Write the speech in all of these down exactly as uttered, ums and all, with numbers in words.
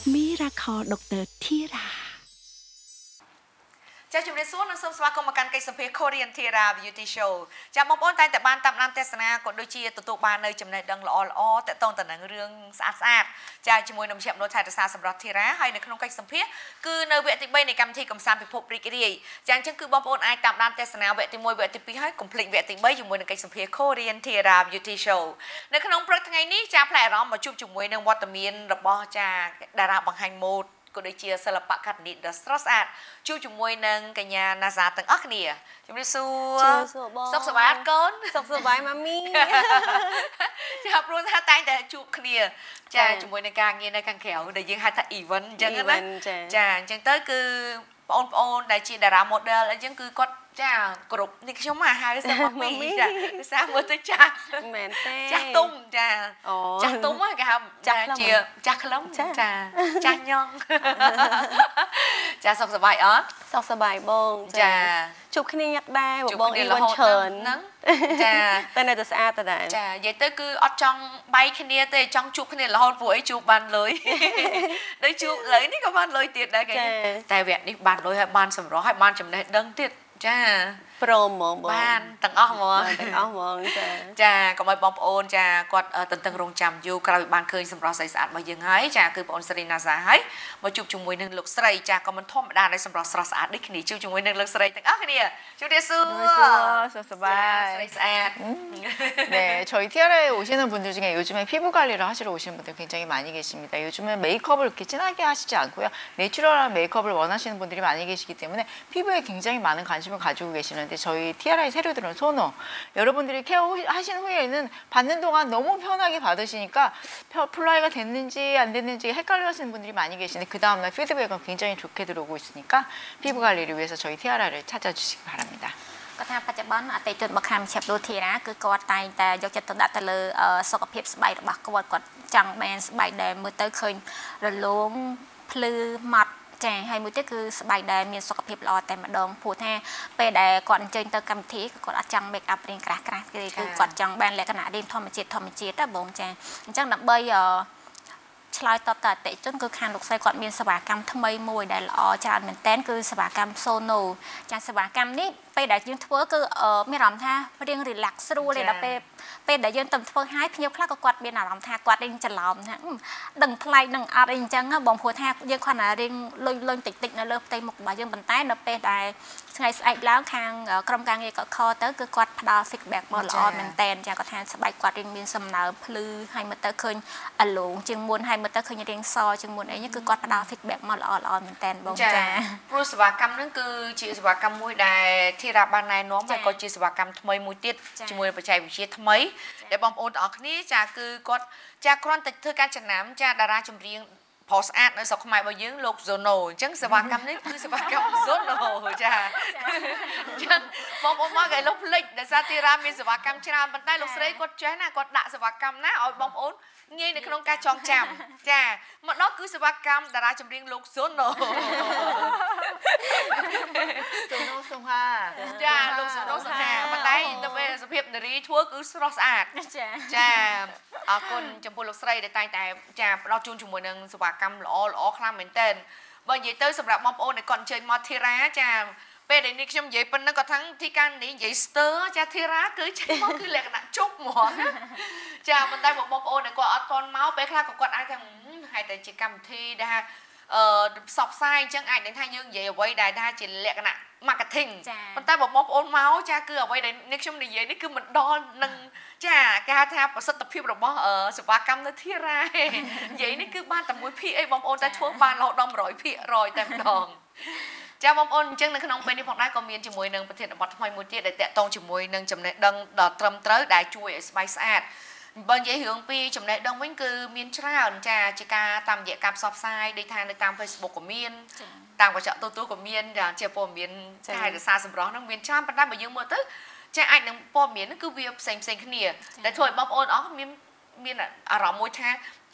Miracle ดร.ធីរ៉ាចាជំរាបសួរនិងសូមស្វាគមន៍មកកាន់កិច្ចសម្ភាសន៍ Korean Thera Beauty Show ចាបងប្អូនតែងតែបានតាមដានទស្សនាក៏ដូចជាទទួលបាននៅចំណេះដឹងល្អល្អតកតងទៅនឹងរឿងស្អាតស្អាតចាជាមួយនឹងមជ្ឈមណ្ឌលថែរក្សាសម្រស់ Thera ហើយនៅក្នុងកិច្ចសម្ភាសន៍គឺនៅវគ្គទី3នៃកម្មវិធីកំសាន្តពិភពរីករាយចាអញ្ចឹងគឺបងប្អូនអាចតាមដានទស្សនាវគ្គទី1វគ្គទី2ហើយកុំភ្លេចវគ្គទី3ជាមួយនឹងកិច្ចសម្ភាសន៍ Korean Thera Beauty Show នៅក្នុងព្រឹកថ្ងៃនេះចាផ្លែអារម្មណ៍មកជួបជាមួយនឹងវត្តមានរបស់ចាតារាបង្ហាញម៉ូដក៏ដូចជាសិល្បករនីដ៏ស្រស់ស្អាតជួបជាមួយនឹងកញ្ញាណាហ្សាទាំងអស់គ្នាជំរាបសួរសុខសប្បាយអត់កូនសុខសប្បាយម៉ាមីចាព្រោះថាតែងតែជួបគ្នាចាជាមួយនឹងការងារនៅខាងក្រៅដែលយើងហៅថា event អញ្ចឹងណាចាអញ្ចឹងទៅគឺបងប្អូនដែលជាតារា model អញ្ចឹងគឺគាត់ចាគ្រប់នេះខ្ញុំមកហៅសាម៉ាមីចាសាមើលទៅចាស់មែនទេចាស់ទុំចាចាស់ទុំគេហៅចាជាចាស់ខ្លឹមចាចាស់ញងចាសុខសប្បាយអត់សុខសប្បាយបងចាជួបគ្នាញឹកដែរបងអីវ៉ាន់ច្រើនហ្នឹងចាតែនៅតែស្អាតដែរចានិយាយទៅគឺអត់ចង់បាយគ្នាទេចង់ជួបគ្នារហូតព្រោះអីជួបបានលុយដូចជួបលុយនេះក៏បានលុយទៀតដែរគេតែវគ្គនេះបានលុយហើយបានសម្រស់ហើយបានចំណេះដឹងទៀតចាព្រមហ្មងបងបានទាំងអស់ហ្មងទាំងអស់ហ្មងចាចាកុំឲ្យបងប្អូនចាគាត់ទន្ទឹងរង់ចាំយូរក្រោយបានឃើញសម្រស់ស្អាតស្អាតរបស់យើងហើយចាគឺបងអូនសេរីណាហ្សាហើយមកជួបជាមួយនឹងលោកស្រីចាក៏មិនធម្មតាដែរសម្រស់ស្រស់ស្អាតដូចគ្នាជួបជាមួយនឹងលោកស្រីទាំងអស់គ្នាជួបទៀតសួរ 네, 저희 티아라에 오시는 분들 중에 요즘에 피부 관리를 하시러 오시는 분들 굉장히 많이 계십니다. 요즘은 메이크업을 그렇게 진하게 하시지 않고요. 내추럴한 메이크업을 원하시는 분들이 많이 계시기 때문에 피부에 굉장히 많은 관심을 가지고 계시는데 저희 티아라에 새로 들어온 소노 여러분들이 케어하신 후에는 받는 동안 너무 편하게 받으시니까 플라이가 됐는지 안 됐는지 헷갈려 하시는 분들이 많이 계시는데 그 다음날 피드백은 굉장히 좋게 들어오고 있으니까 피부 관리를 위해서 저희 티아라를 찾아주시기 바랍니다. គាត់ថាបច្ចុប្បន្នអតីតជនមកខាងមជ្ឈមណ្ឌលធីរ៉ាគឺគាត់តែងតែយកចិត្តទុកដាក់ទៅលើសុខភាពស្បែករបស់គាត់គាត់ចង់បានស្បែកដែលមើលទៅឃើញរលោងភ្លឺម៉ត់ចាហើយមួយទៀតគឺស្បែកដែលមានសុខភាពល្អតែម្ដងព្រោះថាពេលដែលគាត់អញ្ជើញទៅកម្មវិធីគាត់អត់ចង់ make up រៀងក្រាស់ក្រាស់គឺគាត់ចង់បានលក្ខណៈរៀងធម្មជាតិធម្មជាតិណាបងចាអញ្ចឹងដើម្បីឆ្លើយតបទៅអតិថិជនគឺខាងលោកស្រីគាត់មានសេវាកម្មថ្មីមួយដែលល្អច្រើនមែនតើគឺសេវាកម្ម Sono ចាសេវាកម្មនេះពេលដែលយើងធ្វើគឺមានអារម្មណ៍ថារៀង relax ស្រួលដល់ពេលពេលដែលយើងទៅធ្វើឲ្យភ្ញៀវខ្លះក៏គាត់មានអារម្មណ៍ថាគាត់រៀងច្រឡំថាដឹងថ្លៃនឹងអត់អីអញ្ចឹងបងព្រោះថាយើងគាត់ណារៀងលុយលុយតិចតិចនៅលើផ្ទៃមុខរបស់យើងប៉ុន្តែនៅពេលដែលថ្ងៃស្អែកឡើងខាងក្រុមការងារក៏ខលទៅគឺគាត់ផ្ដល់ feedback មកល្អមែនតើចាគាត់ថាស្បែកគាត់រៀងមានសំណើមភ្លឺហើយមើលទៅឃើញអាឡូងជាងមុនហើយមើលទៅឃើញរៀងសជាងមុនអីគឺគាត់ផ្ដល់ feedback មកល្អល្អមែនតើបងចាព្រោះសេវាកម្មហ្នឹងគឺជាសេវាកម្មមួយដែលធីរ៉ាបានណែនាំហើយក៏ជាសេវាកម្មថ្មីមួយទៀតជាមួយបច្ចេកវិទ្យាថ្មីដែលបងប្អូនទាំងអស់គ្នាចាគឺគាត់ចាគ្រាន់តែធ្វើការចំណាំចាតារាចម្រៀងផុសស្អាតនៅស្រុកខ្មែររបស់យើងលោក Zono អញ្ចឹងសេវាកម្មនេះគឺសេវាកម្ម Zono ចាអញ្ចឹងបងប្អូនមកគេលោកភ្លេចដែលសារទីរ៉ាមានសេវាកម្មច្រើនប៉ុន្តែលោកស្រីគាត់ចេះណាគាត់ដាក់សេវាកម្មណាឲ្យបងប្អូនងាយនៅក្នុងការចងចាំចាមកដល់គឺសេវាកម្មតារាចម្រៀងលោក Zono Zono សុហាចាលោក Zono សុហាប៉ុន្តែទៅពេលសភាពនារីធ្វើគឺស្រស់ស្អាតចាចាអរគុណចំពោះលោកស្រីដែលតែងតែចាផ្ដល់ជូនជាមួយនឹងសេវាកម្មល្អល្អខ្លាំងមែនទែនបើនិយាយទៅសម្រាប់បងប្អូនដែលគាត់អញ្ជើញមកធីរ៉ាចាពេលដែលនេះខ្ញុំនិយាយប៉ុណ្ណឹងគាត់ថាទីការនេះនិយាយស្ទើចាធីរ៉ាគឺចេះមកគឺលក្ខណៈជប់ហ្មងចាប៉ុន្តែបងប្អូនដែលគាត់អត់ទាន់មកពេលខ្លះក៏គាត់អាចថាហេតុតែជាកម្មវិធីដែលអឺផ្សព្វផ្សាយអញ្ចឹងអាចនឹងថាយើងនិយាយអ្វីដែលថាជាលក្ខណៈ marketing ប៉ុន្តែបងប្អូនមកចាគឺអ្វីដែលនេះខ្ញុំនិយាយនេះគឺមិនដល់នឹងចាគេហៅថាប្រសិទ្ធភាពរបស់សេវាកម្មនៅធីរ៉ានិយាយនេះគឺបានតែមួយភាគអីបងប្អូនតែធ្វើបានរហូតដល់ 100ភាគរយតែម្ដងចាបងប្អូនអញ្ចឹងនៅក្នុងពេលនេះផងដែរក៏មានជាមួយនឹងប្រធានបទថ្មីមួយទៀតដែលតាក់ទងជាមួយនឹងចំណេះដឹងដ៏ត្រឹមត្រូវដែលជួយឲ្យស្បែកស្អាតបើនិយាយរឿងពីចំណេះដឹងវិញគឺមានច្រើនចាជាការតាមរយៈការផ្សព្វផ្សាយដូចថានៅតាម Facebook ក៏មានតាមកញ្ចក់ទូទៅក៏មានចាជាព័ត៌មានការរក្សាសម្រស់ហ្នឹងមានច្រើនប៉ុន្តែបើយើងមើលទៅចាអាចនឹងព័ត៌មានហ្នឹងគឺវាផ្សេងផ្សេងគ្នាដែលធ្វើឲ្យបងប្អូនអស់មានមានអារម្មណ៍មួយថា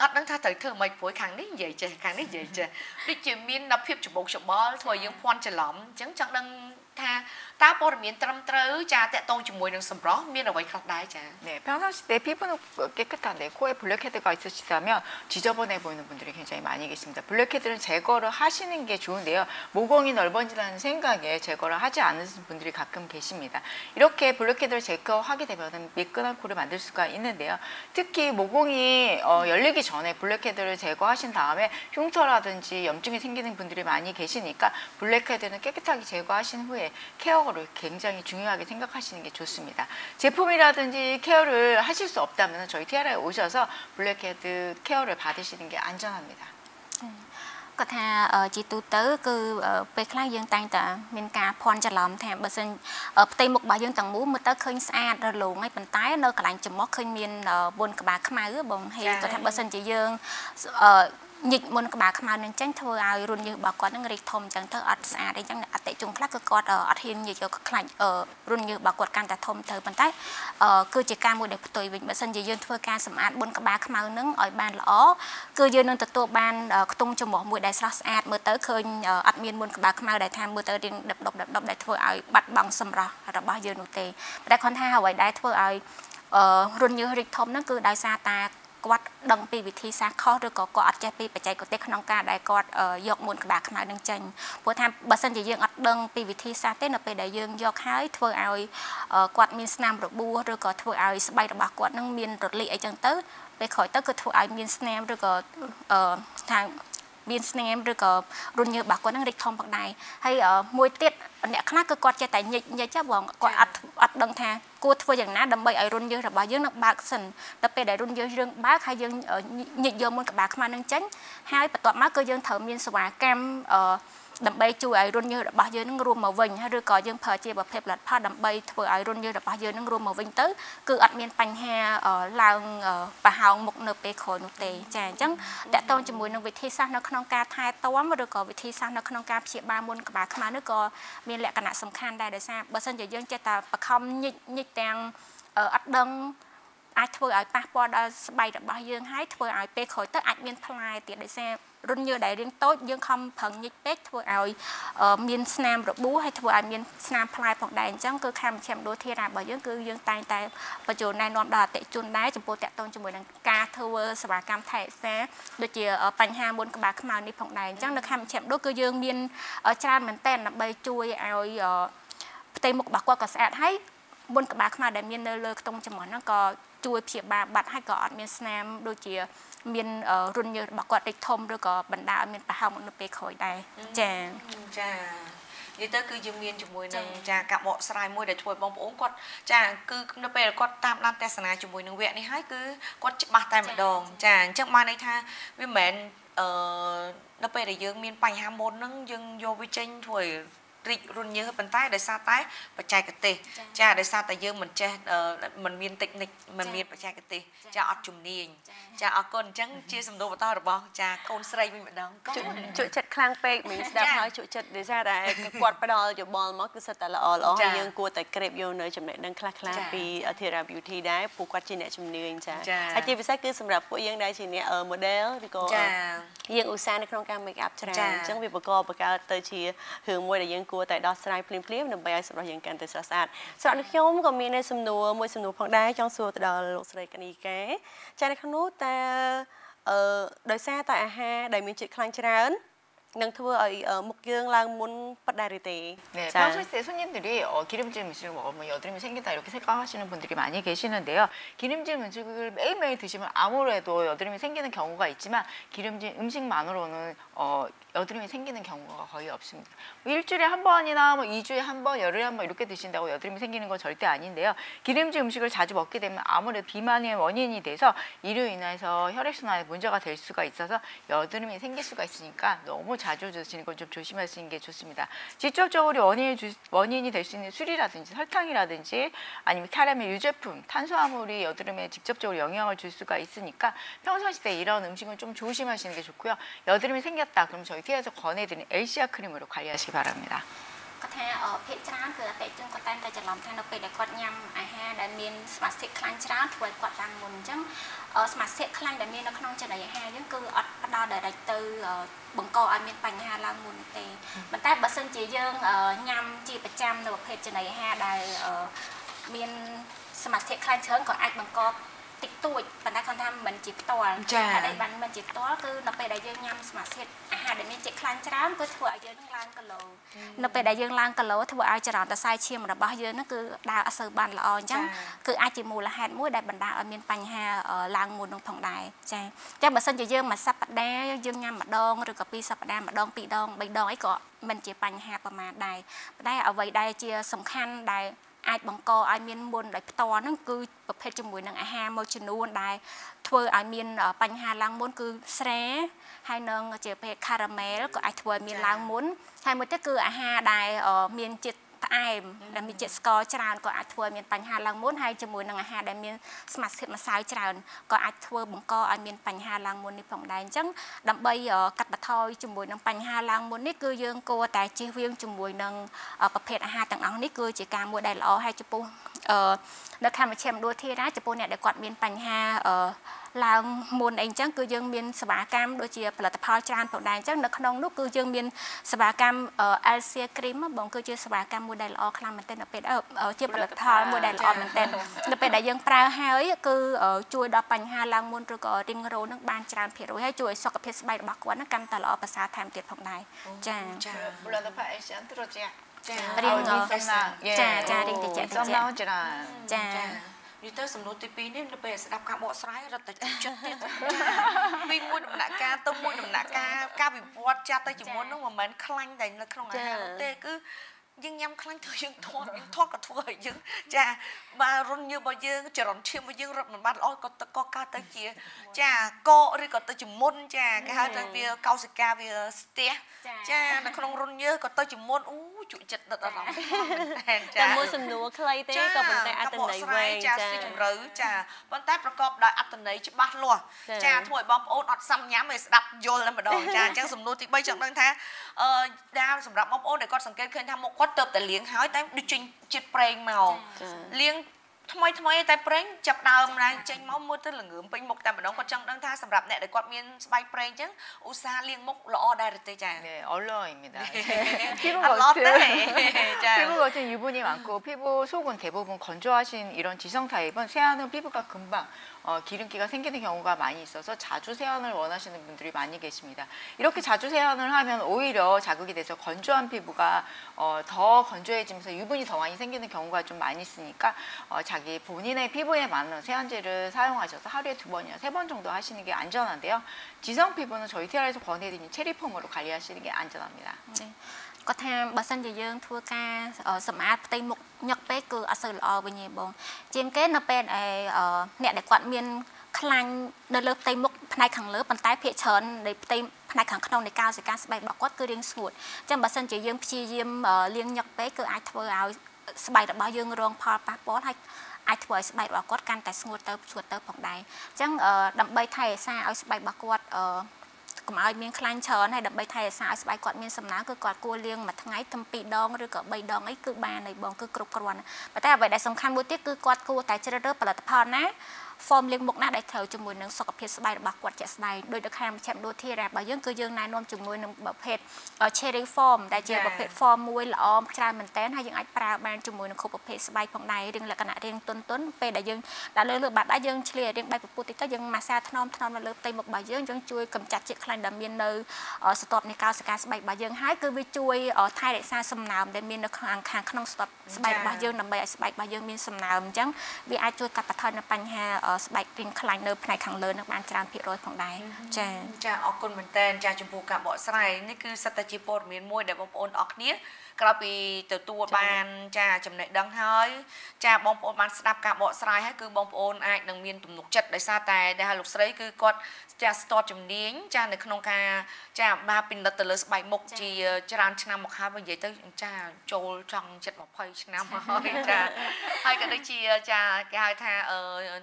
អត់ដឹងថាត្រូវធ្វើមិនព្រោះខាងនេះនិយាយចេះខាងនេះនិយាយចេះដូចជាមានដល់ភាពច្បុកច្បល់ធ្វើឲ្យយើងភ័ន្តច្រឡំអញ្ចឹងចង់ដឹងថាតើព័ត៌មានត្រឹមត្រូវចាតកតងជាមួយនឹងសម្រស់មានអ្វីខ្លះដែរចា 네, 평상시 때 피부는 깨끗한데 코에 블랙헤드가 있으시다면 지저분해 보이는 분들이 굉장히 많이 계십니다. 블랙헤드는 제거를 하시는 게 좋은데요. 모공이 넓어진다는 생각에 제거를 하지 않으신 분들이 가끔 계십니다. 이렇게 블랙헤드를 제거하게 되면 매끈한 코를 만들 수가 있는데요. 특히 모공이 어, 열리기 전에 블랙헤드를 제거하신 다음에 흉터라든지 염증이 생기는 분들이 많이 계시니까 블랙헤드는 깨끗하게 제거하신 후에 케어를 굉장히 중요하게 생각하시는 게 좋습니다. 제품이라든지 케어를 하실 수 없다면 저희 티아라에 오셔서 블랙헤드 케어를 받으시는 게 안전합니다. គាត់ថាជាទូទៅគឺពេលខ្លះយើងតែងតែមានការភ័ន្តច្រឡំថាបើសិនផ្ទៃមុខរបស់យើងទាំងមូលមើលទៅឃើញស្អាតរលោងហើយប៉ុន្តែនៅកន្លែងច្រមុះឃើញមានវណ្ណក្បាលខ្មៅបងហើយគាត់ថាបើសិនជាយើងញិចមុនក្បាលខ្មៅនឹងចេញធ្វើឲ្យរុនញើសរបស់គាត់នឹងរីកធំអញ្ចឹងទៅអត់ស្អាតអីចឹងអតិជនខ្លះគឺគាត់អត់ហ៊ានញិចយកខ្លាញ់រុនញើសរបស់គាត់កាន់តែធំទៅប៉ុន្តែគឺជាការមួយដែលផ្ទុយវិញបើសិនជាយើងធ្វើការសម្អាតមុនក្បាលខ្មៅនឹងឲ្យបានល្អគឺយើងនឹងទទួលបានខ្ទង់ច្រមុះមួយដែលស្រស់ស្អាតមើលទៅឃើញអត់មានមុនក្បាលខ្មៅដែលថាមើលទៅរៀងដិបដប់ដិបដប់ដែលធ្វើឲ្យបាត់បង់សម្រស់របស់យើងនោះទេតែគាត់ថាអ្វីដែលធ្វើឲ្យរុនញើសរីកធំហ្នឹងគឺដោយសារតែគាត់ដឹងពីវិធីសាស្ត្រខុសឬក៏គាត់អត់ចេះពីបច្ចេកទេសក្នុងការដែលគាត់យកមុនក្បាលខ្មៅនឹងចេញព្រោះថាបើសិនជាយើងអត់ដឹងពីវិធីសាស្ត្រទេនៅពេលដែលយើងយកហើយធ្វើឲ្យគាត់មានស្នាមរបួសឬក៏ធ្វើឲ្យស្បែករបស់គាត់នឹងមានរលាកអីចឹងទៅពេលក្រោយទៅគឺធ្វើឲ្យមានស្នាមឬក៏ថាមានស្នាមឬក៏រុនញើសរបស់គាត់នឹងរីកធំផងដែរហើយមួយទៀតអ្នកខ្លះគឺគាត់ចេះតែញិចញិចចាបងគាត់អត់អត់ដឹងថាគួរធ្វើយ៉ាងណាដើម្បីឲ្យរុនញើសរបស់យើងនឹងបើកសិនដល់ពេលដែលរុនញើសយើងបើកហើយយើងញិចយកមុនក្បាលខ្មៅនឹងចេញហើយបន្ទាប់មកគឺយើងត្រូវមានសេវាកម្មដើម្បីជួយឲ្យរុនញើសរបស់យើងនឹងរួមមកវិញឬក៏យើងប្រើជាប្រភេទផលិតផលដើម្បីធ្វើឲ្យរុនញើសរបស់យើងនឹងរួមមកវិញទៅគឺអត់មានបញ្ហាឡើងប្រហោងមុខនៅពេលក្រោយនោះទេចាអញ្ចឹងតកតងជាមួយនឹងវិធីសាស្ត្រនៅក្នុងការថែទាំឬក៏វិធីសាស្ត្រនៅក្នុងការព្យាបាលមុនក្បាលខ្មៅនេះក៏មានលក្ខណៈសំខាន់ដែរដោយសារបើសិនជាយើងចេះតែបខំញិចញិចទាំងអត់ដឹងអាចធ្វើឲ្យប៉ះពាល់ដល់ស្បែករបស់យើងហើយធ្វើឲ្យពេលក្រោយទៅអាចមានផ្លែទៀតដោយសាររុនញើសដែលរៀងតូចយើងខំប្រឹងញិចពេកធ្វើឲ្យមានស្នាមរបួសហើយធ្វើឲ្យមានស្នាមផ្លែផងដែរអញ្ចឹងគឺខាងមជ្ឈមណ្ឌលធារារបស់យើងគឺយើងតែងតែបញ្ចូលណែនាំដល់អតិថិជនដែរចំពោះតាក់ទងជាមួយនឹងការធ្វើសេវាកម្មថែរក្សាដូចជាបញ្ហាមុនក្បាលខ្មៅនេះផងដែរអញ្ចឹងនៅខាងមជ្ឈមណ្ឌលគឺយើងមានច្រើនមែនទែនដើម្បីជួយឲ្យផ្ទៃមុខរបស់គាត់ក៏ស្អាតហើយមុនក្បាលខ្មៅដែលមាននៅលើខ្ទង់ច្រមុះហ្នឹងក៏ជួយព្យាបាលបាត់ហើយក៏អត់មានស្នាមដូចជាមានរុនញើសរបស់គាត់រីកធំឬក៏បណ្ដាលឲ្យមានប្រហោងនៅពេលក្រោយដែរចាចានិយាយទៅគឺយើងមានជាមួយនឹងចាការបកស្រាយមួយដែលធ្វើបងប្អូនគាត់ចាគឺនៅពេលគាត់តាមដានទស្សនាជាមួយនឹងវគ្គនេះហើយគឺគាត់ច្បាស់តែម្ដងចាអញ្ចឹងបានន័យថាវាមិនមែនអឺនៅពេលដែលយើងមានបញ្ហាមុនហ្នឹងយើងយកវាចេញធ្វើរីករុនញើសប៉ុន្តែដោយសារតែបច្ចេកទេសចាដោយសារតែយើងមិនចេះមិនមានតិចនិចមិនមានបច្ចេកទេសចាអត់ជំនាញចាអរគុណអញ្ចឹងជាសំណួរបន្តរបស់ចាកូនស្រីវិញម្ដងកូនជក់ចិត្តខ្លាំងពេកមិញស្ដាប់ហើយជក់ចិត្តដោយសារតែគាត់ផ្ដល់យោបល់មកគឺសិតតែល្អល្អហើយយើងគួរតែក្រេបយកនៅចំណេះដឹងខ្លះខ្លះពី Athira Beauty ដែរពួកគាត់ជាអ្នកជំនាញចាហើយជាពិសេសគឺសម្រាប់ពួកយើងដែលជាអ្នក model ឬក៏យើងឧស្សាហ៍នៅក្នុងការ make up ច្រើនអញ្ចឹងវាបង្កបង្កើតទៅជារឿងមួយដែលយើងគួរតែដោះស្រាយភ្លាមភ្លាមដើម្បីឲ្យសម្រាប់យើងកាន់តែស្រស់ស្អាតសម្រាប់ខ្ញុំក៏មានសំណួរមួយសំណួរផងដែរចង់សួរទៅដល់លោកស្រីកនីកាចានៅក្នុងនោះតើអឺដោយសារតែអាហារដែលមានជាតិខ្លាញ់ច្រើន នឹងធ្វើឲ្យមុខយើងឡើងមុនប៉ុណ្ណាទេ 네, 평소에 손님들이 어, 기름진 음식을 먹으면 여드름이 생긴다 이렇게 생각하시는 분들이 많이 계시는데요. 기름진 음식을 매일매일 드시면 아무래도 여드름이 생기는 경우가 있지만 기름진 음식만으로는 어, 여드름이 생기는 경우가 거의 없습니다. 뭐 일주일에 한 번이나 뭐 이 주에 한 번, 열흘에 한 번 이렇게 드신다고 여드름이 생기는 건 절대 아닌데요. 기름진 음식을 자주 먹게 되면 아무래도 비만의 원인이 돼서 이로 인해서 혈액순환에 문제가 될 수가 있어서 여드름이 생길 수가 있으니까 너무 자주 드시는 건 좀 조심하시는 게 좋습니다. 직접적으로 원인이, 주, 원인이 될 수 있는 술이라든지 설탕이라든지 아니면 카라멜 유제품, 탄수화물이 여드름에 직접적으로 영향을 줄 수가 있으니까 평상시 때 이런 음식은 좀 조심하시는 게 좋고요. 여드름이 생겼다 그럼 저희 티에서 권해드린 엘시아 크림으로 관리하시기 바랍니다. ก็แท้เออเพจร้านคือเตะจนก็แต่แต่จะล้อมแทนเราไปได้กอดยำอาหารได้มีสมาชิกคลังร้านถวยกอดดังมุนจังเออสมาชิกคลังได้มีนักน้องจะได้อาหารยังคืออัดดาวได้ได้ตือเออบังกออามีปัญหาลังมุนเตะมันแต่บัดซึ่งจียังเออยำจีประจำในประเภทจะได้อาหารได้เออมีสมาชิกคลังเชิญก็อัดบังกอติดตัวปัญหาคนทำมันจิตตัวอะไรบันมันจิตตัวคือเราไปได้ยังยำสมาชิกอาหารได้มีจิตคลังร้านก็ถวยเยอะทั้งร้านกันเลยเราไปได้ยังร้านกันเลยถวยอาจจะร้านแต่ใส่เชียมระบายเยอะนั่นคือดาวอสืบันละอ่อนจังคืออาจิมูละแหนมุ้ยได้บรรดาเอามีปัญหาล้างมูลลงผ่องได้ใช่แต่บัดซึ่งจะเยอะมาสับปะแดยังยำมาดองหรือกับปีสับปะแดมาดองปีดองใบดองไอ้ก็มันจะปัญหาประมาณใดได้เอาไว้ได้เจียสำคัญได้อาจบังกออาจมีมูลได้ต่อนั่นคือประเภทจมูกหนังอาหารโมชนูนได้ทัวอาจมีปัญหาล้างมูลคือเสรให้นังเจียเพคาราเมลก็อาจทัวมีล้างมูลให้มันก็คืออาหารได้มีจิตไอ้ได้มีจิตสกอร์จานก็อาจทัวมีปัญหาล้างมูลให้จมูกหนังอาหารได้มีสมาธิมาสายจานก็อาจทัวบังกออาจมีปัญหาล้างมูลในผ่องได้จังดับใบกัดบะทอยจมูกหนังปัญหาล้างมูลนี่คือยังโกแต่จีเวียงจมูกหนังประเภทอาหารต่างๆนี่คือจีการมวยได้ละให้จมูกนักทำมาเชื่อมด้วยที่ร้านจมูกเนี่ยได้กอดมีปัญหาลางมูลเองจังคือยังมีสบายกรรมโดยเฉพาะผลิตภัณฑ์จานผ่องได้จังนักน้องนุกคือยังมีสบายกรรมเอลเซียครีมบางคือจะสบายกรรมมวยได้ละคลำมันเต้นเป็นเออเชื่อผลิตภัณฑ์มวยได้ละมันเต้นนับเป็นได้ยังปลาหายคือช่วยดับปัญหาลางมูลหรือก็ริงโรนักบานจานเพียรให้ช่วยสกัดเพชรใบบักวันนักการตลอดภาษาไทยเกิดผ่องได้จ้าผลิตภัณฑ์เอเชียนตรุษเนี่ยเรียงจ้าจ้าเรียงติดจ้าจ้าจ้านี่เตอร์สำนวนตีปีนี่เราไปสดับการบอกสไลด์เราแต่จุดที่วิ่งมุ่งหนักการต้มมุ่งหนักการการบิบวัดจ้าแต่จุดมุ่งน้องมันคลั่งแต่ในขนมอาหารเต้คือยังยำคลั่งเธอยังทอดยังทอดกับเธอยังจ้ามารุ่นเยอะบ่เยอะจะร้อนเชี่ยวบ่เยอะรถมันบ้านอ้อยก็ตะก็กาตะเจียจ้าก็หรือก็ตะจุดมุ่งจ้าก็ให้ตั้งเบียเกาสกาเบียสเตียจ้าในขนมรุ่นเยอะก็ตะจุดมุ่งอู้จุดจัดตลอดแต่มือสำนัวใครเต้ก็เป็นแต่อัตนัยเวงจ้าสิหรือจ้าเป็นแต่ประกอบด้วยอัตนัยจะบ้านลัวจ้าถวยบอมโอนอัดซ้ำย้ำไปดับโยนแล้วมาดองจ้าจังสำนวนที่ใบจังตั้งแท้เออดาวสำหรับบอมโอนเดี๋ยวก็สังเกตเคยทำหมกวัดเติบแต่เลี้ยงหายแต่ดูจริงจิตเปล่งเมาเลี้ยงทำไมทำไมแต่เปล่งจับดาวนะใจเมามือตื้อหลังเงือเป็นหมกแต่มาดองก็จังตั้งแท้สำหรับเนี่ยเดี๋ยวก็มีสบายเปล่งจังอุตสาห์เลี้ยงหมกล้อได้หรือจ้า 네 얼렁입니다. 피부 같은 피부 같은 유분이 많고 피부 속은 대부분 건조하신 이런 지성 타입은 세안은 피부가 금방 어, 기름기가 생기는 경우가 많이 있어서 자주 세안을 원하시는 분들이 많이 계십니다. 이렇게 자주 세안을 하면 오히려 자극이 돼서 건조한 피부가 어, 더 건조해지면서 유분이 더 많이 생기는 경우가 좀 많이 있으니까 어, 자기 본인의 피부에 맞는 세안제를 사용하셔서 하루에 두 번이나 세 번 정도 하시는 게 안전한데요. 지성 피부는 저희 티아라에서 권해드리는 체리폼으로 관리하시는 게 안전합니다. 네. ก็แทนบัสซันจะยังทั่วการสมาร์ทตีมุกยกเป๊กคืออัศร์อวิญญาบงเจมเก้นเป็นไอเนี่ยเด็กกวาดเมียนคลังเดินเลือกตีมุกภายในขังเลือกปันใต้เพียเชิญในตีภายในขังขนมในการสิการสบายบอกว่าคือเรียงสูตรจังบัสซันจะยังพิจิมเลี้ยงยกเป๊กคือไอทัวร์เอาสบายระบายยังรองพอปาปอให้ไอทัวร์สบายบอกว่าการแต่สงวนเติมสวดเติมผ่องใดจังดับใบไทยซาเอาสบายบอกว่าก็มาเอาเมียนคลังเชิญให้ดับใบไทยสายสบายกอดเมียนสำนักคือกอดกัวเลี้ยงมาทั้งไงทำปีดองหรือกับใบดองไอ้คือบานในบองคือกรุบกรวนแต่ใบได้สำคัญบุตรคือกอดกัวแต่เจริญผลิตภัณฑ์นะฟอร์มเลี้ยงบกหน้าได้เถาจมูกหนึ่งสกับเพชรสบายบักกวดเจ็ดสบายโดยเด็กแคมแชมป์ดูที่แรกบางยังคือยังนายนวมจมูกหนึ่งแบบเพชรเชอรี่ฟอร์มได้เจอแบบเพชรฟอร์มมวยละอมชาเหมือนเต้นให้ยังไอ้ปลาแบนจมูกหนึ่งครบแบบเพชรสบายของนายเรียงหลักขณะเรียงต้นต้นไปได้ยังได้เลยเลือกบัตรได้ยังเฉลี่ยเรียงใบปุติก็ยังมาซาทนอมทนอมมาเลือกเต็มหมกใบยังยังช่วยกำจัดเจ็ดคลังดำเมียนเนอสต็อปในการสกัดสบายใบยังให้คือวิช่วยไทยได้ซาสมนามได้เมียนในคลังคางขนมสต็อปสบายใบยังนำใบสบายใบยังมีสมนามจังวิไอช่วยกับประทานในปัญหาสบายเรียงคลังเนื้อภายในขังเลินนักบานจานพิโรยของได้จ้าจ้าออกคนเหมือนเต้นจ้าจมูกกับเบาะใส่นี่คือสัตว์จีโปรเมียนมวยเดี๋ยวบอมโอนออกเนี้ยกระปีตัวตัวบานจ้าจำเนดังเฮ้ยจ้าบอมโอนบานสนับกับเบาะใส่ให้คือบอมโอนไอ้ดังเมียนตุ่มหนุกจัดได้ซาแต่ได้ฮาลุกใส่คือกดจ้าสตอจำเนียงจ้าในขนมกาจ้ามาเป็นดัตเตอร์สบายมกจีจรานชนะมกฮาบางอย่างตัวจ้าโจลจังจัดหมกไฟชนะมาเฮ้ยจ้าให้กันได้จีจ้าแกให้ท่าเออตุ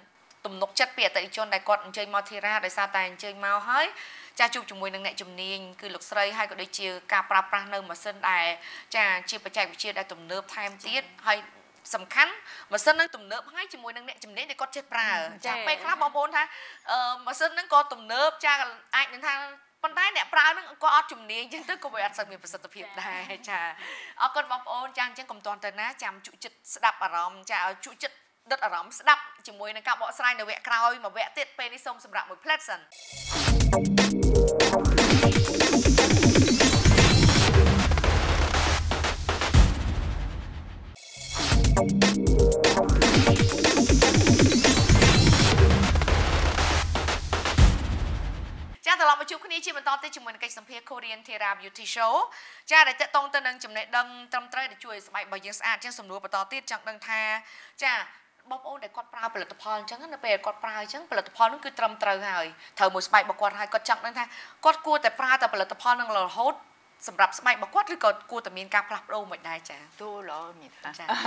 ទំនុកចិត្តពីអតិថិជនដែលគាត់អញ្ជើញមកធីរ៉ាដោយសារតែអញ្ជើញមកហើយចាជួបជាមួយនឹងអ្នកជំនាញគឺលោកស្រីហើយក៏ដូចជាការប្រើប្រាស់នៅម៉ាស៊ីនដែលចាជាបច្ចេកវិទ្យាដែលទំនើបថែមទៀតហើយសំខាន់ម៉ាស៊ីននឹងទំនើបហើយជាមួយនឹងអ្នកជំនាញដែលគាត់ចេះប្រើចាពេលខ្លះបងប្អូនថាអឺម៉ាស៊ីនហ្នឹងក៏ទំនើបចាអាចនឹងថាប៉ុន្តែអ្នកប្រើហ្នឹងក៏អត់ជំនាញអញ្ចឹងទៅក៏វាអត់សូវមានប្រសិទ្ធភាពដែរចាអរគុណបងប្អូនចាអញ្ចឹងកុំតន់ទៅណាចាំជក់ចិត្តស្ដាប់អារម្មណ៍ចាឲ្យជក់ចិត្តដិតអារម្មណ៍ស្ដាប់ជាមួយនឹងការបកស្រាយនៅវគ្គក្រោយមួយវគ្គទៀតពេលនេះសូមសម្រាប់មួយផ្លែតសិនត្រឡប់មកជួបគ្នាជាបន្តទៅជាមួយនឹងកិច្ចសម្ភាសន៍ Korean Thera Beauty Show ចាដែលតកតងទៅនឹងចំណេះដឹងត្រឹមត្រូវដែលជួយឲ្យស្បែករបស់យើងស្អាតជាងសំណួរបន្តទៀតចង់ដឹងថាចាបងប្អូនដែលគាត់ប្រើផលិតផលអញ្ចឹងនៅពេលគាត់ប្រើអញ្ចឹងផលិតផលនោះគឺត្រឹមត្រូវហើយត្រូវមួយស្បែករបស់គាត់ហើយគាត់ចង់ដឹងថាគាត់គួរតែប្រើតែផលិតផលនឹងរហូតសម្រាប់ស្បែករបស់គាត់ឬក៏គួរតែមានការផ្លាស់ប្ដូរមិនដែរចា 놀랍니다.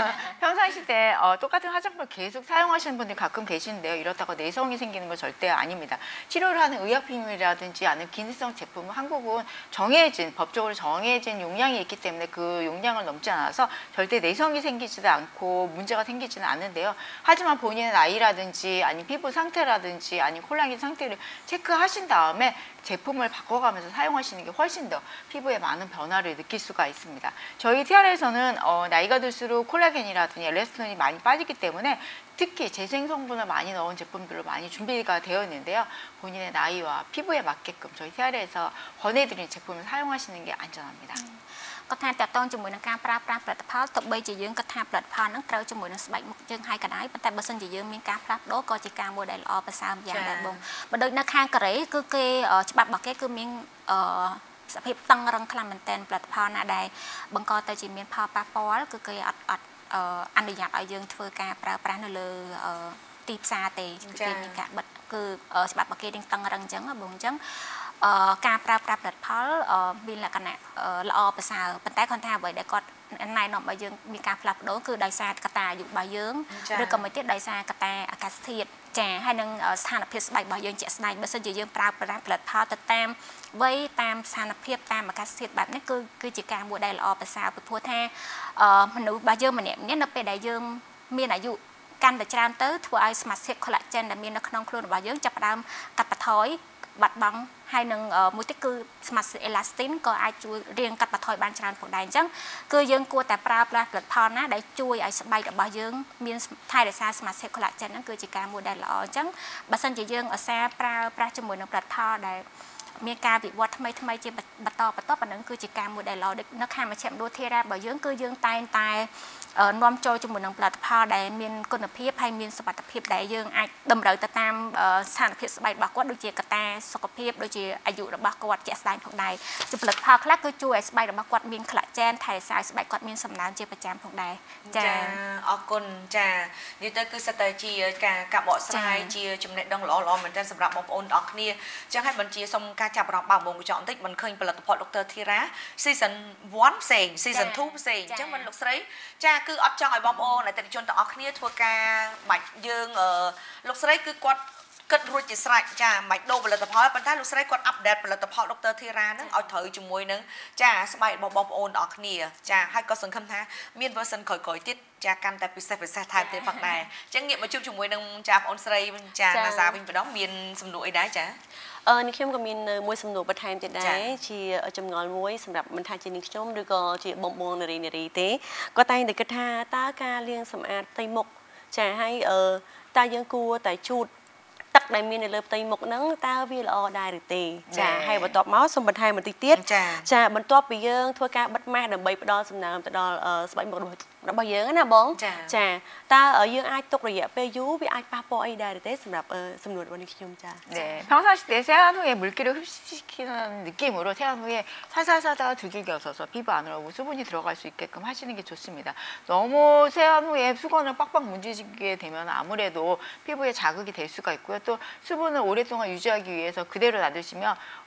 평상시 때 어, 똑같은 화장품을 계속 사용하시는 분들이 가끔 계시는데요. 이렇다고 내성이 생기는 건 절대 아닙니다. 치료를 하는 의약품이라든지 아니면 기능성 제품은 한국은 정해진 법적으로 정해진 용량이 있기 때문에 그 용량을 넘지 않아서 절대 내성이 생기지도 않고 문제가 생기지는 않는데요. 하지만 본인의 나이라든지 아니면 피부 상태라든지 아니면 콜라겐 상태를 체크하신 다음에 제품을 바꿔가면서 사용하시는 게 훨씬 더 피부에 많은 변화를 느낄 수가 있습니다. 저희 티아라에서는 어, 나이가 들수록 콜라겐이라든지 엘라스틴이 많이 빠지기 때문에 특히 재생 성분을 많이 넣은 제품들로 많이 준비가 되어 있는데요. 본인의 나이와 피부에 맞게끔 저희 티아라에서 권해드리는 제품을 사용하시는 게 안전합니다. 음. គាត់ថាតកតងជាមួយនឹងការប្រើប្រាស់ផលិតផលទោះបីជាយើងគាត់ថាផលិតផលហ្នឹងត្រូវជាមួយនឹងស្បែកមុខយើងហើយក៏ដោយប៉ុន្តែបើសិនជាយើងមានការផ្លាស់ប្ដូរក៏ជាការមួយដែលល្អប្រសើរយ៉ាងដែរបងបើដូចនៅខាងកូរ៉េគឺគេច្បាប់របស់គេគឺមានអឺសភាពតឹងរឹងខ្លាំងមែនទែនផលិតផលណាដែលបង្កទៅជាមានផលប៉ះពាល់គឺគេអត់អត់អនុញ្ញាតឲ្យយើងធ្វើការប្រើប្រាស់នៅលើទីផ្សារទេគឺគេមានការបិទគឺច្បាប់របស់គេទាំងតឹងរឹងអញ្ចឹងបងអញ្ចឹង ការប្រើប្រាស់ផលិតផលមានលក្ខណៈល្អប្រសើរប៉ុន្តែគាត់ថាអ្វីដែលគាត់ណែនាំឲ្យយើងមានការផ្លាស់ប្ដូរគឺដោយសារកត្តាអាយុរបស់យើងឬក៏មួយទៀតដោយសារកត្តាអាកាសធាតុចាហើយនឹងស្ថានភាពស្បែករបស់យើងជាក់ស្ដែងបើសិនជាយើងប្រើប្រាស់ផលិតផលទៅតាមវ័យតាមស្ថានភាពតាមអាកាសធាតុបែបនេះគឺគឺជាការមួយដែលល្អប្រសើរពីព្រោះថាមនុស្សរបស់យើងម្នាក់ម្នាក់នៅពេលដែលយើងមានអាយុកាន់តែច្រើនទៅធ្វើឲ្យសមាសភាព collagen ដែលមាននៅក្នុងខ្លួនរបស់យើងចាប់ផ្ដើមកាត់បន្ថយបាត់បង់ហើយនឹងមួយទៀតគឺស្មាសអេឡាស្ទីនក៏អាចជួយរៀងកាត់បន្ថយបានច្រើនផងដែរអញ្ចឹងគឺយើងគួរតែប្រើប្រាស់ផលិតផលណាដែលជួយឲ្យស្បែករបស់យើងមានថែរក្សាសមាសភាព collagen ហ្នឹងគឺជាការមួយដែលល្អអញ្ចឹងបើសិនជាយើងឧស្សាហ៍ប្រើប្រាស់ជាមួយនឹងផលិតផលដែលមានការវិវត្តថ្មីថ្មីជាបន្តបន្តប៉ុណ្ណឹងគឺជាការមួយដែលល្អនៅខាងមជ្ឈមណ្ឌលធីរ៉ារបស់យើងគឺយើងតែងតែនាំចូលជាមួយនឹងផលិតផលដែលមានគុណភាពហើយមានសុវត្ថិភាពដែលយើងអាចតម្រូវទៅតាមស្ថានភាពស្បែករបស់គាត់ដូចជាកត្តាសុខភាពដូចជាអាយុរបស់គាត់ជាក់ស្ដែងផងដែរជាផលិតផលខ្លះគឺជួយឲ្យស្បែករបស់គាត់មាន collagen ថែរក្សាឲ្យស្បែកគាត់មានសំណើមជាប្រចាំផងដែរចាអរគុណចានិយាយទៅគឺសិតតែជាការការបកស្រាយជាចំណេះដឹងល្អល្អមែនទែនសម្រាប់បងប្អូនទាំងអស់គ្នាអញ្ចឹងហើយបញ្ជាសូមការចាប់អារម្មណ៍បើបងកញ្ចក់បន្តិចមិនឃើញផលិតផលដុកទ័រធីរ៉ា season one ផ្សេង season two ផ្សេងអញ្ចឹងមិនលោកស្រីចាគឺអត់ចង់ឲ្យបងប្អូនអតិថិជនទាំងអស់គ្នាធ្វើការបាច់យើងលោកស្រីគឺគាត់គិតរួចជាស្រេចចាមិនដូរផលិតផលប៉ុន្តែលោកស្រីគាត់អាប់ដេតផលិតផលដុកទ័រធីរ៉ាហ្នឹងឲ្យត្រូវជាមួយនឹងចាស្បែករបស់បងប្អូនទាំងអស់គ្នាចាហើយក៏សង្ឃឹមថាមាន version ក្រោយៗទៀតចាកាន់តែពិសេសពិសេសថែមទៀតផងដែរអញ្ចឹងងាកមកជួបជាមួយនឹងចាបងអូនស្រីចាណាសាវិញម្ដងមានសំណួរអីដែរចាអឺនេះខ្ញុំក៏មានមួយសំណួរបន្ថែមទៀតដែរជាចម្ងល់មួយសម្រាប់មិនថាជានាងខ្ញុំឬក៏ជាបងបងនារីនារីទេគាត់តែងតែគិតថាតើការលាងសម្អាតផ្ទៃមុខចាហើយអឺតើយើងគួរតែជូតទឹកដែលមាននៅលើផ្ទៃមុខហ្នឹងតើវាល្អដែរឬទេចាហើយបន្ទាប់មកសូមបន្ថែមបន្តិចទៀតចាបន្ទាប់ពីយើងធ្វើការបិទម៉ាស់ដើម្បីផ្ដល់សំណើមទៅដល់ស្បែកមុខរបស់យើងណាបងចាតើយើងអាចទុករយៈពេលយូរវាអាចប៉ះពាល់អីដែរទេសម្រាប់សំណួររបស់នេះខ្ញុំចា네 평상시 때 세안 후에 물기를 흡수시키는 느낌으로 세안 후에 살살살살 두들겨서서 피부 안으로 수분이 들어갈 수 있게끔 하시는 게 좋습니다. 너무 세안 후에 수건을 빡빡 문지르게 되면 아무래도 피부에 자극이 될 수가 있고요. 또 수분을 오랫동안 유지하기 위해서 그대로 놔두시면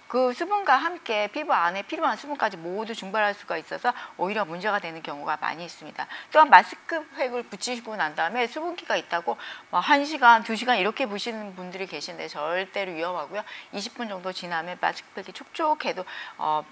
그 수분과 함께 피부 안에 필요한 수분까지 모두 증발할 수가 있어서 오히려 문제가 되는 경우가 많이 있습니다. 또한 마스크팩을 붙이시고 난 다음에 수분기가 있다고 뭐 한 시간, 두 시간 이렇게 보시는 분들이 계신데 절대로 위험하고요. 이십 분 정도 지나면 마스크팩이 촉촉해도 어,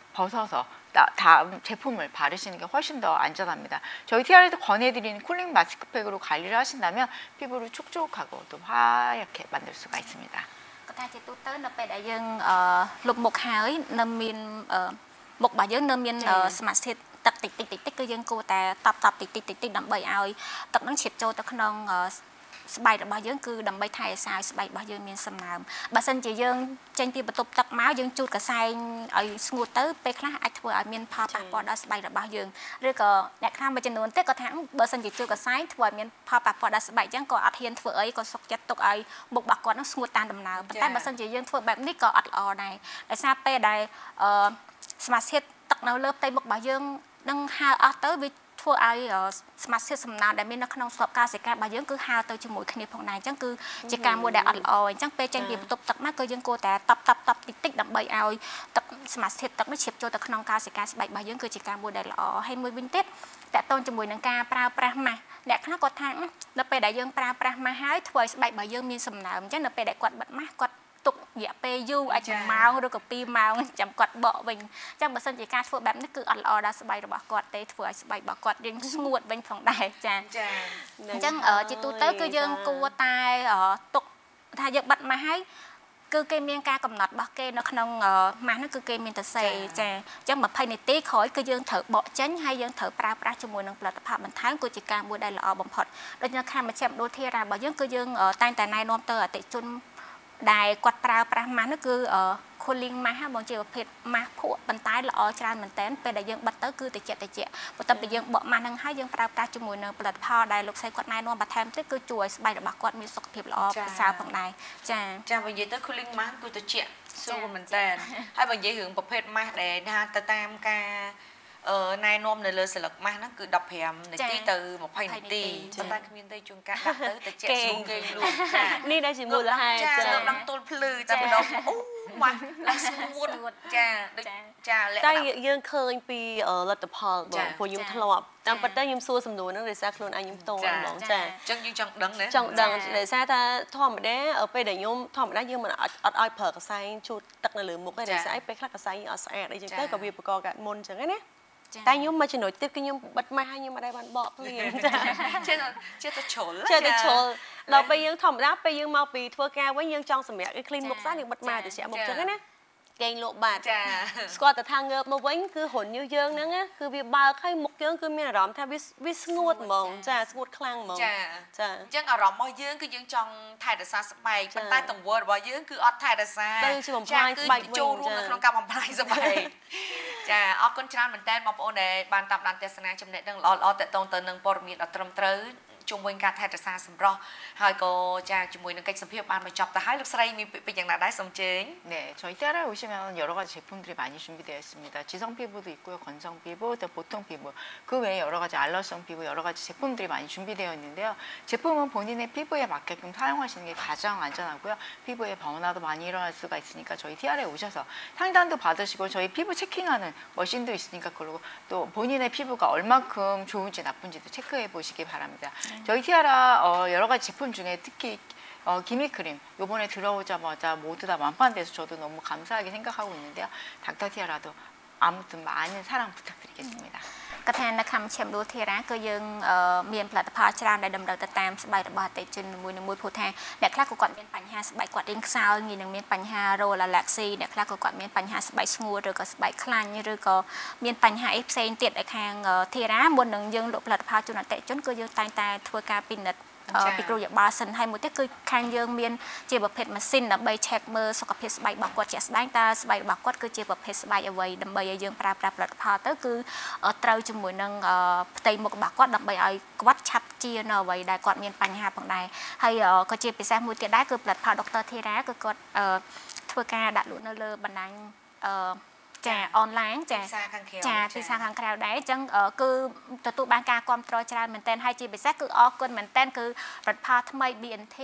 벗어서 다음 제품을 바르시는 게 훨씬 더 안전합니다. 저희 티알에서 권해드리는 쿨링 마스크팩으로 관리를 하신다면 피부를 촉촉하고 또 하얗게 만들 수가 있습니다. តែជាទូទៅនៅពេលដែលយើងលុបមុខហើយនៅមានមុខរបស់យើងនៅមានសមាសធាតុទឹកតិចតិចតិចតិចគឺយើងគួរតែតបតបតិចតិចតិចតិចដើម្បីឲ្យទឹកនឹងជ្រាបចូលទៅក្នុងស្បែករបស់យើងគឺដើម្បីថែរក្សាឲ្យស្បែករបស់យើងមានសំណើមបើសិនជាយើងចេញពីបន្ទប់ទឹកមកយើងជូតកសែងឲ្យស្ងួតទៅពេលខ្លះអាចធ្វើឲ្យមានផលប៉ះពាល់ដល់ស្បែករបស់យើងឬក៏អ្នកខ្លះមួយចំនួនទៀតក៏ថាបើសិនជាជូតកសែងធ្វើឲ្យមានផលប៉ះពាល់ដល់ស្បែកអញ្ចឹងក៏អត់ហ៊ានធ្វើអីក៏សុខចិត្តទុកឲ្យមុខរបស់គាត់នឹងស្ងួតតាមដំណើរប៉ុន្តែបើសិនជាយើងធ្វើបែបនេះក៏អត់ល្អដែរដោយសារពេលដែលសមាសធាតុទឹកនៅលើផ្ទៃមុខរបស់យើងនឹងហើរអស់ទៅវាធ្វើឲ្យសមាសធាតុសំណើមដែលមាននៅក្នុងស្របកោសិការបស់យើងគឺហើរទៅជាមួយគ្នាផងដែរអញ្ចឹងគឺជាការមួយដែលអត់ល្អអញ្ចឹងពេលចេញពីបន្ទប់ទឹកមកគឺយើងគួរតែតបតបតបតិចតិចដើម្បីឲ្យទឹកសមាសធាតុទឹកនេះជ្រាបចូលទៅក្នុងកោសិកាស្បែករបស់យើងគឺជាការមួយដែលល្អហើយមួយវិញទៀតតកតងជាមួយនឹងការប្រើប្រាស់ម៉ាស់អ្នកខ្លះគាត់ថានៅពេលដែលយើងប្រើប្រាស់ម៉ាស់ហើយធ្វើឲ្យស្បែករបស់យើងមានសំណើមអញ្ចឹងនៅពេលដែលគាត់បិទម៉ាស់គាត់ទុករយៈពេលយូរអាចជាម៉ោងឬក៏ពីរម៉ោងចាំគាត់បកវិញអញ្ចឹងបើសិនជាការធ្វើបែបនេះគឺអត់ល្អដល់ស្បែករបស់គាត់ទេធ្វើឲ្យស្បែករបស់គាត់រៀងស្ងួតវិញផងដែរចា៎ចា៎អញ្ចឹងជាទូទៅគឺយើងគួរតែទុកថាយើងបិទម៉ាស់ហើយគឺគេមានការកំណត់របស់គេនៅក្នុងម៉ាស់នោះគឺគេមានតែសេចាអញ្ចឹងยี่สิบនាទីក្រោយគឺយើងត្រូវបកចេញហើយយើងត្រូវប្រើប្រាស់ជាមួយនឹងផលិតផលបន្ថែមគឺជាការមួយដែលល្អបំផុតដូចនៅខាងមជ្ឈមណ្ឌលធារារបស់យើងគឺយើងតែងតែណែនាំទៅអតិថិជនដែលគាត់ប្រើប្រាស់ម៉ាស់នោះគឺ cooling mask បងជាប្រភេទម៉ាស់ភក់ប៉ុន្តែល្អច្រើនមែនតើពេលដែលយើងបិទទៅគឺតិចតិចបន្ទាប់ពីយើងបកម៉ាស់ហ្នឹងហើយយើងប្រើប្រាស់ជាមួយនឹងផលិតផលដែលលោកស្រីគាត់ណែនាំបន្ថែមទៀតគឺជួយឲ្យស្បែករបស់គាត់មានសុខភាពល្អប្រសើរផងដែរចាចាបើនិយាយទៅ cooling mask គឺតិចស្រួលមែនតើហើយបើនិយាយរឿងប្រភេទម៉ាស់ដែលថាទៅតាមការណែនាំនៅលើស្លឹកម៉ាស់ហ្នឹងគឺដប់ប្រាំនាទីទៅยี่สิบនាទីប៉ុន្តែគ្មានទេជួនកាលដាក់ទៅតិចស្រួលគេលក់ចានេះដែលជាមូលហេតុចាលើកឡើងទល់ភ្លឺតែម្ដងអូម៉ាស់ឡើងស្ងួតចាដូចចាលក្ខណៈតែយើងឃើញពីលទ្ធផលបងព្រោះខ្ញុំធ្លាប់តាមប៉ុន្តែខ្ញុំសួរសំណួរហ្នឹងដោយសារខ្លួនឯងខ្ញុំផ្ទាល់ហ្មងចាអញ្ចឹងយើងចង់ដឹងណាចង់ដឹងដោយសារថាធម្មតាពេលដែលខ្ញុំធម្មតាយើងមិនអត់អត់ឲ្យប្រើកសែងជូតទឹកនៅលើមុខទេដោយសារពេលខ្លះកសែងអត់ស្អាតអីចឹងទៅក៏វាបង្កកើតមុនអញ្ចឹងណាតែខ្ញុំមកចំណុចទៀតគឺខ្ញុំបិទម៉ាស់ហើយខ្ញុំអត់ដែរបានបកភ្លាមចាចេះចេះតែជ្រុលចេះតែជ្រុលដល់ពេលយើងធម្មតាពេលយើងមកពីធ្វើការវិញយើងចង់សម្រាប់គេ clean មុខស្អាតយើងបិទម៉ាស់ទៅស្អាតមុខចឹងណាកេងលក់បាត់ចាស្គាល់តែថាងើបមកវិញគឺរុនយើងយើងហ្នឹងគឺវាបើកហើយមុខយើងគឺមានអារម្មណ៍ថាវាវាស្ងួតហ្មងចាស្ងួតខ្លាំងហ្មងចាចាអញ្ចឹងអារម្មណ៍របស់យើងគឺយើងចង់ថែរក្សាស្បែកប៉ុន្តែទង្វើរបស់យើងគឺអត់ថែរក្សាទៅជាបំផ្លាញស្បែកចូលរួមនៅក្នុងការបំផ្លាញស្បែកចាអរគុណច្រើនមែនតើបងប្អូនដែលបានតាមដានទស្សនាចំណេះដឹងល្អៗតទៅទៅនឹងព័ត៌មានដ៏ត្រឹមត្រូវជុំវិញការថែរក្សាសម្រស់ហើយក៏ចាជាមួយនឹងកិច្ចសម្ភារបានបញ្ចប់ទៅហើយលោកស្រីមានពាក្យពេចន៍យ៉ាងណាដែរសូមជើញ 네, 저희 티아라에 오시면 여러 가지 제품들이 많이 준비되어 있습니다. 지성 피부도 있고요, 건성 피부, 또 보통 피부, 그 외에 여러 가지 알러성 피부 여러 가지 제품들이 많이 준비되어 있는데요. 제품은 본인의 피부에 맞게끔 사용하시는 게 가장 안전하고요. 피부에 변화도 많이 일어날 수가 있으니까 저희 티아라에 오셔서 상담도 받으시고 저희 피부 체킹하는 머신도 있으니까 그리고 또 본인의 피부가 얼만큼 좋은지 나쁜지도 체크해 보시기 바랍니다. 저희 티아라 어, 여러 가지 제품 중에 특히 어, 기미크림 요번에 들어오자마자 모두 다 완판돼서 저도 너무 감사하게 생각하고 있는데요. 닥터 티아라도 아무튼 많은 사랑 부탁드리겠습니다. ก็แทนនៅខាងឈាមដួលធារាគឺយើងមានផលិតផលច្រើនដែលតម្រូវទៅតាមស្បែករបស់អតិថិជនមួយៗព្រោះថាអ្នកខ្លះក៏គាត់មានបញ្ហាស្បែកគាត់រៀងខ្សោយងាយនឹងមានបញ្ហា roll allergy អ្នកខ្លះក៏គាត់មានបញ្ហាស្បែកស្ងួតឬក៏ស្បែកខ្លាញ់ឬក៏មានបញ្ហាអីផ្សេងទៀតឲ្យខាងធារាមុននឹងយើងលក់ផលិតផលជូនអតិថិជនគឺយើងតែងតែធ្វើការពិនិត្យ ពីគ្រូយោបល់សិនហើយមួយទៀតគឺខាងយើងមានជាប្រភេទម៉ាស៊ីនដើម្បី check មើលសុខភាពស្បែករបស់គាត់ជាក់ស្ដែងតើស្បែករបស់គាត់គឺជាប្រភេទស្បែកអ្វីដើម្បីឲ្យយើងប្រើប្រាស់ផលិតផលទៅគឺត្រូវជាមួយនឹងផ្ទៃមុខរបស់គាត់ដើម្បីឲ្យគាត់ឆាប់ជានៅអ្វីដែលគាត់មានបញ្ហាផងដែរហើយក៏ជាពិសេសមួយទៀតដែរគឺផលិតផល Doctor Thera គឺគាត់ធ្វើការដាក់លក់នៅលើបណ្ដាញ ចាអនឡាញចាចាទីផ្សារខាងក្រៅដែរអញ្ចឹងគឺទទួលបានការគាំទ្រច្រើនមែនទែនហើយជាពិសេសគឺអរគុណមែនទែនគឺផលិតផលថ្មី ប៊ី អេន ធី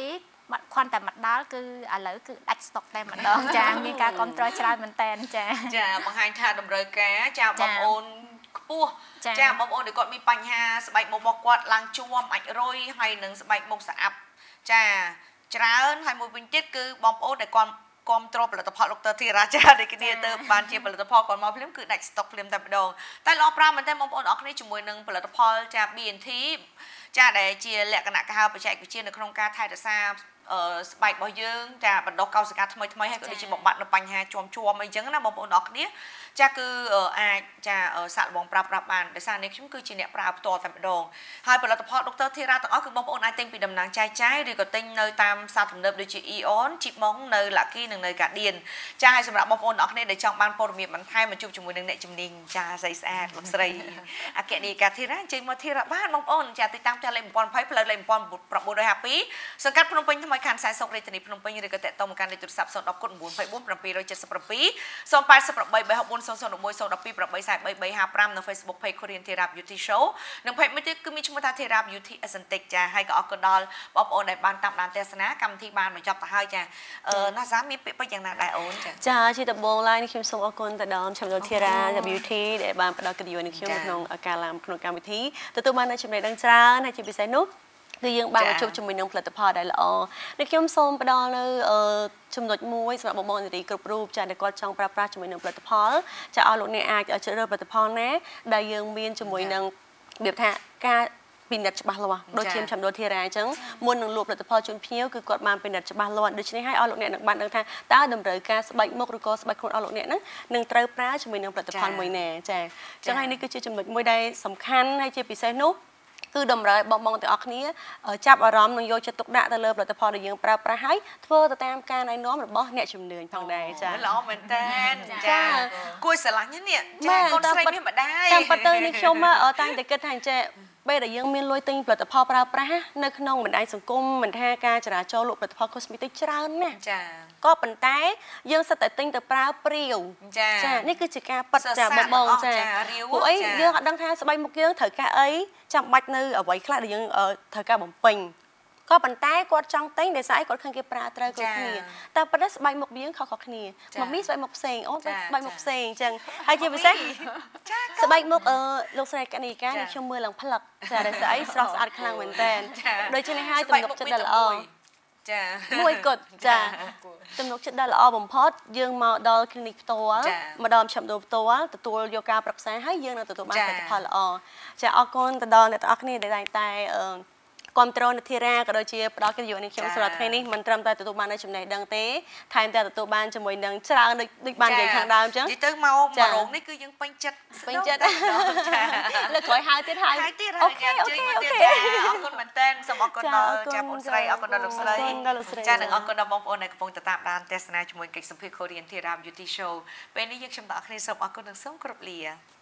mặt khoan tại mặt đá cứ à lỡ cứ đặt stock tại mặt đó chaมีการគ្រប់គ្រងច្រើនមែនតែនចាចាបង្ហាញថាតម្រូវការចាបងប្អូនខ្ពស់ចាបងប្អូនដែលគាត់មានបញ្ហាស្បែកមុខរបស់គាត់ឡើងជួមអាចរុយហើយនឹងស្បែកមុខស្អាប់ចាច្រើនហើយមួយវិញទៀតគឺបងប្អូនដែលគាត់គ្រប់គ្រងផលិតផលដុកទ័រធីរ៉ាចាដែលគ្នាទៅបានជាផលិតផលគាត់មកភ្លាមគឺដាច់ស្តុកភ្លាមតែម្ដងតែល្អប្រាំមែនតើបងប្អូនអរគ្នាជាមួយនឹងផលិតផលចា ប៊ី អេន ធី ចាដែលជាលក្ខណៈកាហៅបច្ចេកវិទ្យានៅក្នុងការថែរក្សាស្បែករបស់យើងចាបណ្ដុះកោសិកាថ្មីថ្មីហើយក៏ដូចជាបំបត្តិនៅបញ្ហាជួមជួមអីចឹងណាបងប្អូនអរគ្នាចាគឺអាចចាសាក់លបងប្រើប្រាស់បានដោយសារនេះខ្ញុំគឺជាអ្នកប្រើផ្ទាល់តែម្ដងហើយផលិតផលដុកទ័រធីរ៉ាទាំងអស់គឺបងប្អូនអាចទិញពីតំណាងចាយចាយឬក៏ទិញនៅតាមផ្សារទំនើបដូចជា អ៊ី អូន ជីបម៉ុងនៅ Lucky និងនៅ Guardian ចាហើយសម្រាប់បងប្អូនអរគ្នាដែលចង់បានព័ត៌មានបន្ថែមមកជួបជាមួយនឹងអ្នកជំនាញចាស្រីស្អាតលោកស្រីអគ្គនាយិកាធីរ៉ាចេញមកធីរ៉ាបានបងប្អូនចាទីតាំងផ្ទះលេខone twentyផ្លូវលេខone nine two fiveសង្កាត់ភ្នំពេញថ្មីខណ្ឌខ្សែសុករាជធានីភ្នំពេញឬក៏តាក់ទងមកកាន់លេខទូរស័ព្ទzero one zero nine four two four seven seven seven seven eight eight eight three four zero three four one zero zero one zero one two eight three four fiveនៅ Facebook Page Korean Thera Beauty Show និង Page មួយទៀតគឺមានឈ្មោះថា Thera Beauty Aesthetic ចាហើយក៏អរគុណដល់បងប្អូនដែលបានតាមដានទស្សនាកម្មវិធីបានបញ្ចប់ទៅហើយចាអឺណាសាមានពាក្យពេចន៍យ៉ាងណាដែរអូនចាចាជាដំបូងឡើយនេះខ្ញុំសូមអរគុណទៅដល់ឈ្មោះ Thera Beauty ដែលបានផ្ដល់កិត្តិយសនឹងខ្ញុំក្នុងការឡើងក្នុងកម្មវិធីទទួលបាននូវចំណេះដឹងច្រើនហើយជាពិសេសនោះគឺយើងបានជួបជាមួយនឹងផលិតផលដែលល្អនេះខ្ញុំសូមផ្ដល់នៅចំណុចមួយសម្រាប់បងប្អូននារីគ្រប់រូបចាដែលគាត់ចង់ប្រើប្រាស់ជាមួយនឹងផលិតផលចាឲ្យលោកអ្នកអាចជ្រើសរើសផលិតផលណាដែលយើងមានជាមួយនឹងរបៀបថាការពិនិត្យច្បាស់លាស់ដូចជាចំនួនធីរ៉ាអញ្ចឹងមុននឹងលក់ផលិតផលជូនភ្ញៀវគឺគាត់បានពិនិត្យច្បាស់លាស់ដូច្នេះឲ្យលោកអ្នកនឹងបានដឹងថាតើតម្រូវការស្បែកមុខឬក៏ស្បែកខ្លួនរបស់លោកអ្នកហ្នឹងនឹងត្រូវប្រើជាមួយនឹងផលិតផលមួយណាចាអញ្ចឹងហើយនេះគឺជាចំណុចមួយដែលសំខាន់ហើយជាពិសេសនោះគឺតម្រូវឲ្យបងបងទាំងអស់គ្នាចាប់អារម្មណ៍និងយកចិត្តទុកដាក់ទៅលើផលិតផលដែលយើងប្រើប្រាស់ហើយធ្វើទៅតាមការណែនាំរបស់អ្នកជំនាញផងដែរចា៎ល្អមែនតើចាគួរស្រឡាញ់នេះចាកូនស្រីមានម្ដាយតាមពិតទៅនេះខ្ញុំតែងតែគិតថាចេះពេលដែលយើងមានលុយទិញផលិតផលប្រើប្រាស់នៅក្នុងបណ្ដាញសង្គមមិនថាការចរាចរលក់ផលិតផល cosmetic ច្រើនណាស់ចាក៏ប៉ុន្តែយើងសិតតែទិញទៅប្រើព្រាវចាចានេះគឺជាការប៉ັດចាបងបងចាពួកអីយើងអត់ដឹងថាស្បែកមុខយើងត្រូវការអីចាំបាច់នៅអ្វីខ្លះដែលយើងត្រូវការបំពេញក៏ប៉ុន្តែគាត់ចង់ទិញដោយសារអីគាត់ឃើញគេប្រើត្រូវគ្រប់គ្នាតែប៉ុន្តែស្បែកមុខយើងខុសៗគ្នាមកមីស្បែកមុខផ្សេងអូនស្បែកមុខផ្សេងអញ្ចឹងហើយជាពិសេសស្បែកមុខអឺលោកស្រីកណីកានេះខ្ញុំមើលឡើងផ្លឹកចាដោយសារអីស្រស់ស្អាតខ្លាំងមែនតើដូច្នេះហើយទំនុកចិត្តដ៏ល្អចាមួយគត់ចាទំនុកចិត្តដ៏ល្អបំផុតយើងមកដល់ clinic ផ្ទាល់ម្ដងខ្ញុំដូរផ្ទាល់ទទួលយកការប្រឹក្សាហើយយើងនឹងទទួលបានផលិតផលល្អចាអរគុណទៅដល់អ្នកទាំងអស់គ្នាដែលតែគ្រប់គ្រងនាធីរ៉ាក៏ដូចជាផ្ដល់កិត្តិយសនេះខ្ញុំសម្រាប់ថ្ងៃនេះមិនត្រឹមតែទទួលបាននៅចំណេះដឹងទេថែមទាំងទទួលបានជាមួយនឹងច្រើនដូចដូចបាននិយាយខាងដើមអញ្ចឹងនិយាយទៅមកមករោងនេះគឺយើងពេញចិត្តពេញចិត្តលើកក្រោយហៅទៀតហើយអូខេអូខេអូខេអរគុណមែនតើសូមអរគុណដល់ចាបងស្រីអរគុណដល់លោកស្រីចានិងអរគុណដល់បងប្អូនដែលកំពុងតាមដានទស្សនាជាមួយកិច្ចសម្ភាសន៍ Korean Thera Beauty Show ពេលនេះយើងខ្ញុំទាំងអស់គ្នាសូមអរគុណនិងសូមគោរពលា